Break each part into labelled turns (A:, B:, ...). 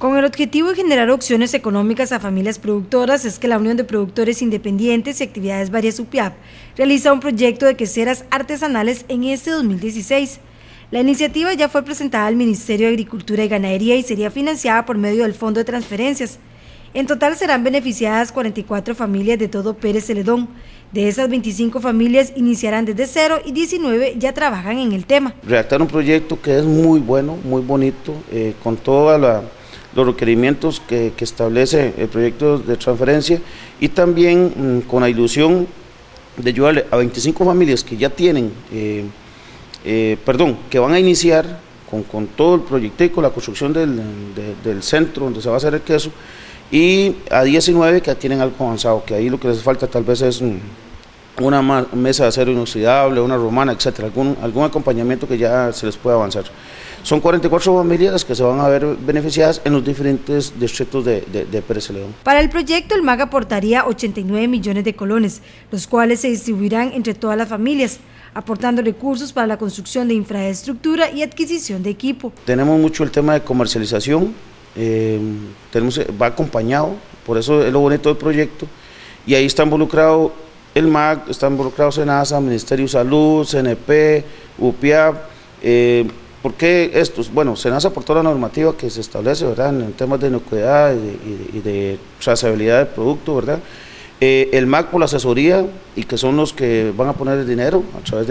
A: Con el objetivo de generar opciones económicas a familias productoras, es que la Unión de Productores Independientes y Actividades Varias UPIAP realiza un proyecto de queseras artesanales en este 2016. La iniciativa ya fue presentada al Ministerio de Agricultura y Ganadería y sería financiada por medio del Fondo de Transferencias. En total serán beneficiadas 44 familias de todo Pérez Celedón. De esas 25 familias iniciarán desde cero y 19 ya trabajan en el tema.
B: Redactar un proyecto que es muy bueno, muy bonito, con todos los requerimientos que establece el proyecto de transferencia y también con la ilusión de ayudarle a 25 familias que ya tienen, que van a iniciar con todo el proyecto y con la construcción del centro donde se va a hacer el queso, y a 19 que tienen algo avanzado, que ahí lo que les falta tal vez es una mesa de acero inoxidable, una romana, etcétera, algún acompañamiento que ya se les pueda avanzar. Son 44 familias las que se van a ver beneficiadas en los diferentes distritos de Pérez Celedón.
A: Para el proyecto, el MAG aportaría 89 millones de colones, los cuales se distribuirán entre todas las familias, aportando recursos para la construcción de infraestructura y adquisición de equipo.
B: Tenemos mucho el tema de comercialización, va acompañado, por eso es lo bonito del proyecto, y ahí está involucrado el MAG, está involucrado SENASA, Ministerio de Salud, CNP, UPIAP. ¿Por qué estos? Bueno, SENASA por toda la normativa que se establece, ¿verdad?, en temas de inocuidad y de trazabilidad del producto, ¿verdad? El MAG por la asesoría, y que son los que van a poner el dinero a través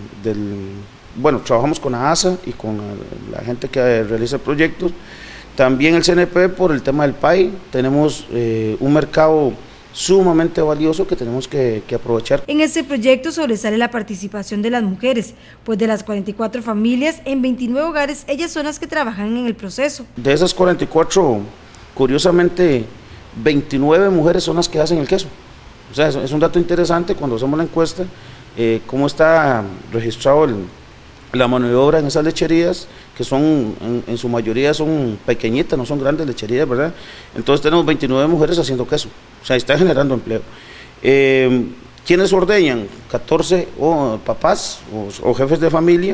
B: bueno, trabajamos con ASA y con la gente que realiza proyectos. También el CNP por el tema del PAI. Tenemos un mercado sumamente valioso que tenemos que aprovechar.
A: En este proyecto sobresale la participación de las mujeres, pues de las 44 familias, en 29 hogares, ellas son las que trabajan en el proceso.
B: De esas 44, curiosamente, 29 mujeres son las que hacen el queso. O sea, es un dato interesante cuando hacemos la encuesta, cómo está registrado la mano de obra en esas lecherías, que son, en su mayoría son pequeñitas, no son grandes lecherías, ¿verdad? Entonces tenemos 29 mujeres haciendo queso, o sea, está generando empleo. ¿Quiénes ordeñan? 14 papás o jefes de familia,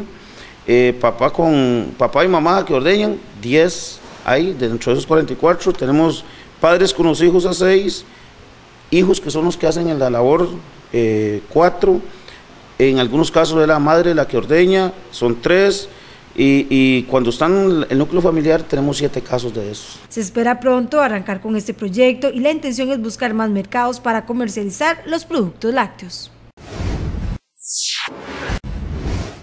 B: papá y mamá que ordeñan, 10 hay, dentro de esos 44, tenemos padres con los hijos a 6, hijos que son los que hacen la labor, 4, en algunos casos es la madre la que ordeña, son 3, y cuando están en el núcleo familiar tenemos 7 casos de esos.
A: Se espera pronto arrancar con este proyecto y la intención es buscar más mercados para comercializar los productos lácteos.